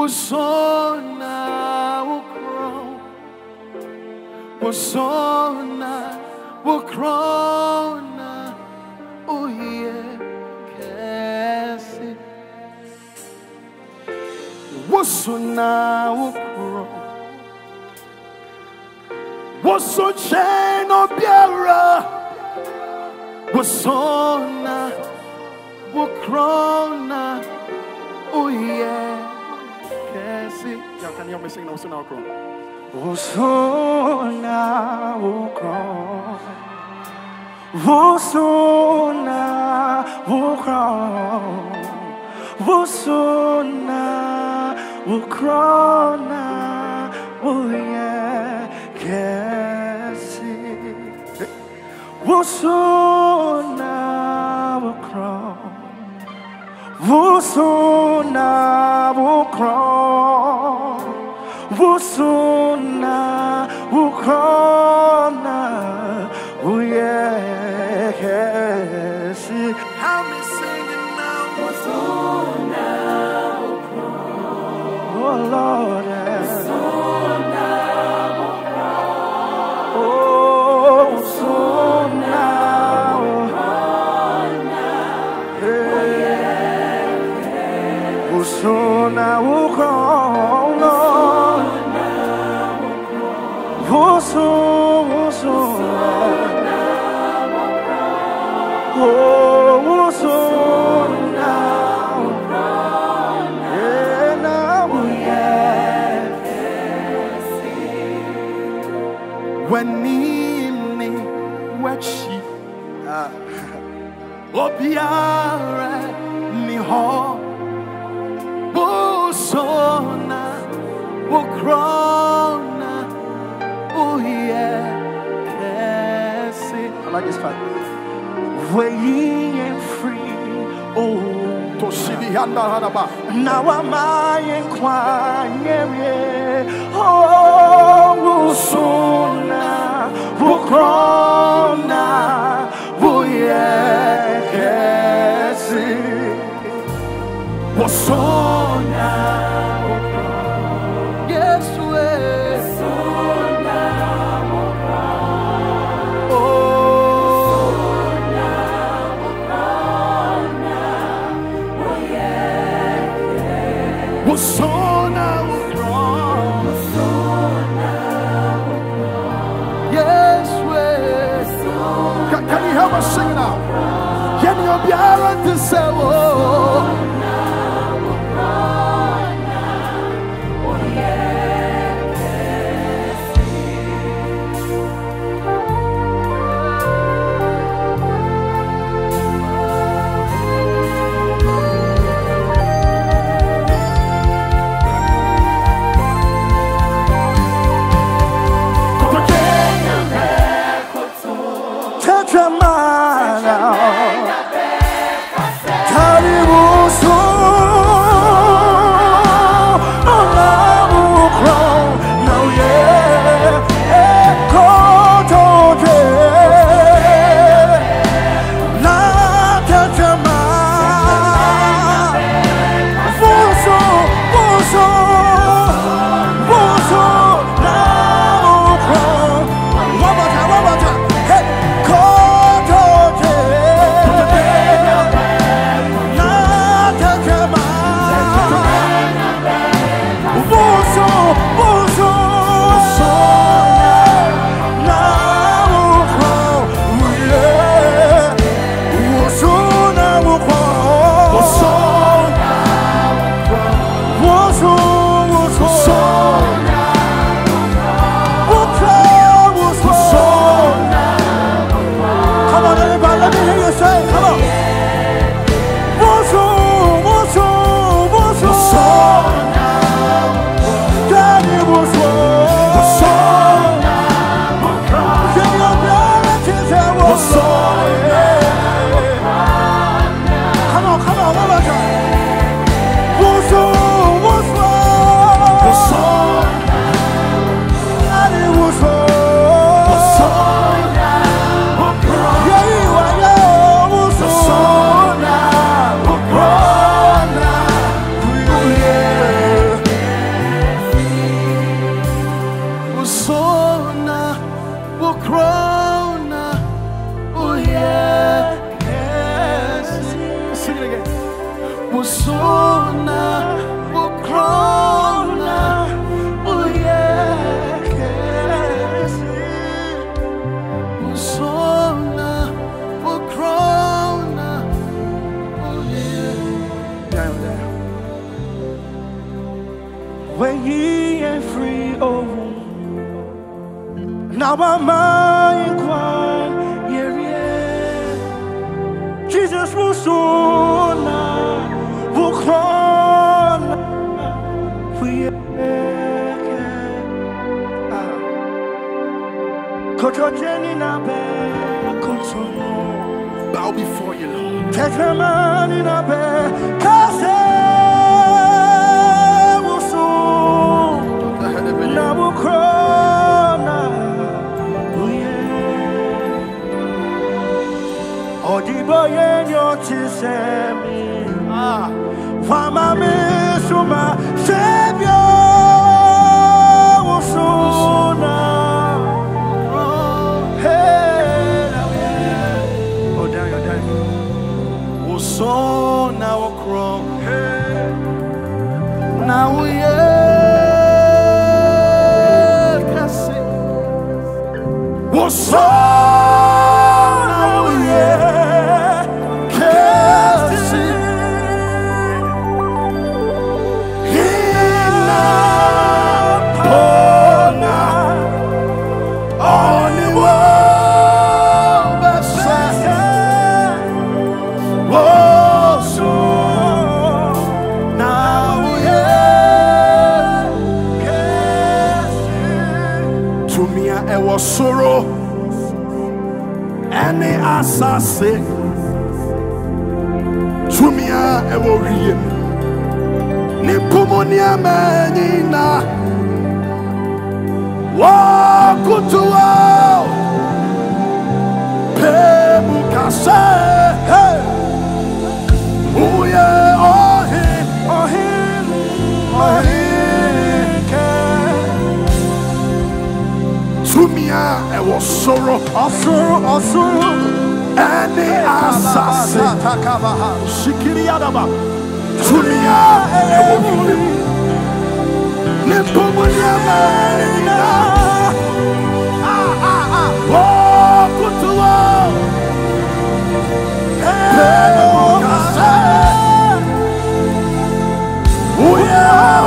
Wosona Wukrona Uye Kesi Wosona Wukro Woso Cheno Biara Wosona Wukrona Uye Kesi. Y'all can hear me sing now, Wosona Wukrona. Wosona Wukro Wosona Wukro Wosona Wukrona Uye Kesi Wosona Wukro Wosona Wukro Wosona Wukrona Uye Kesi. Help me singing now. Wosona Wukro. Oh Lord, Wosona Wukro. oh Wosona Wukrona, Wosona Wukrona, Wosona, oh Wosona Wukrona, When Nimni Wechi Obiara Niho Wosona Wukrona Uye Kesi. I like this part. Weighing and free, oh Toshidi Handa Hadaba. now am I in quiet, oh Wosona Wukrona Uye Kesi Wosona Yes we Wosona Yes we Can you help us sing now? Can you be able to say oh Tetramana Taribu Krona. Oh yeah. Sing it again. Musona. Krona. Oh yeah. Musona. Krona. Oh yeah. Down there. When ye ain't free, oh, now my mind quiet, yeah. Jesus will soon, will call, we Bow before you, Lord. Take a man in a bed, Now we can sing. What's on? Now we can sing. Only one best. What's sorrow any assassin to me a warrior Nipomonia menina walk to all Pemukase hey oh yeah oh him oh him oh him to me, I was sorrow, and the assassin. Shikiriadaba. To me, I was Nipomonia Marina. Walk to all. Oh, yeah.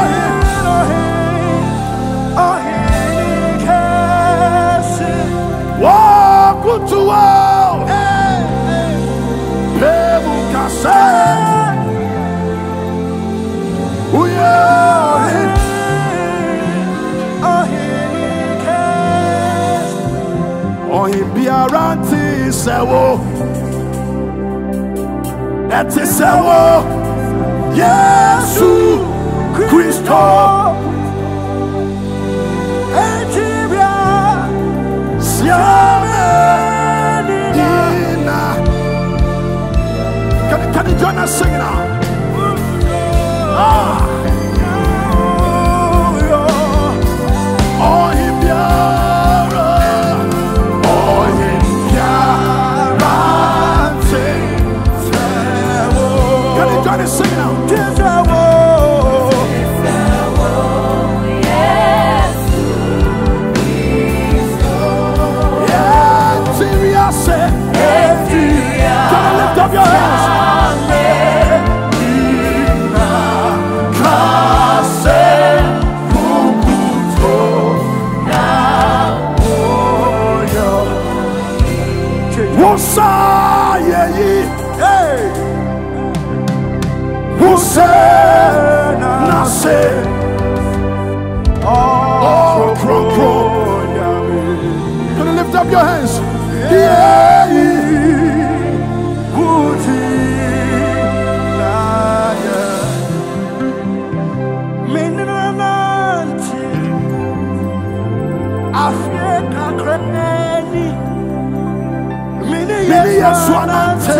To all, Pemukase, we are oh him be aranti sewo, eti sewo, Yesu Christo, Etibia, Siame. Can you join us singing now? Oh, him yara, oh, him yara, can you join us singing now? Lift up your hands. Wosa ye hey Wosa nase oh kro Can you lift up your hands? Yeah. Swanante,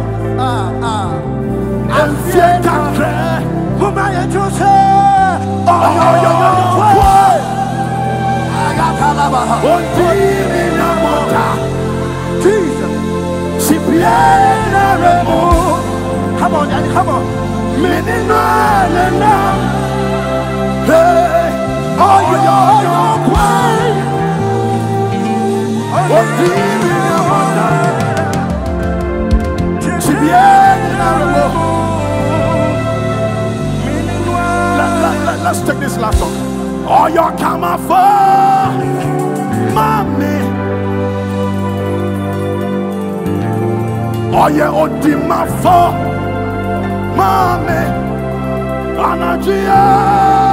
and Fieka, Mumaya Jose, oh, I got Halaba, Let's take this last song. Oh, you're coming for mommy. Oh, yeah, oh, Dima for mommy. Anajia.